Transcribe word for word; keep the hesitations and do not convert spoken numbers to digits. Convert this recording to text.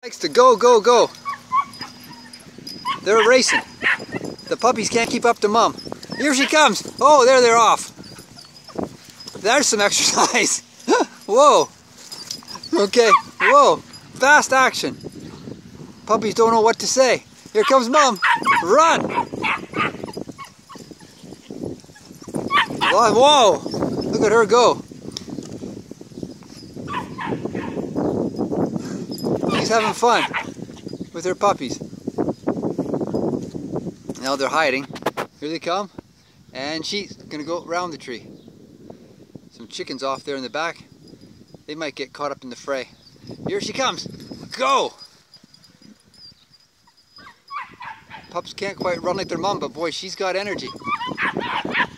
Likes to go, go, go. They're racing. The puppies can't keep up to Mom. Here she comes. Oh, there they're off. There's some exercise. Whoa. Okay, whoa. Fast action. Puppies don't know what to say. Here comes Mom. Run. Whoa. Look at her go. She's having fun with her puppies. Now they're hiding. Here they come. And she's gonna go around the tree. Some chickens off there in the back. They might get caught up in the fray. Here she comes. Go! Pups can't quite run like their mom, but boy, she's got energy.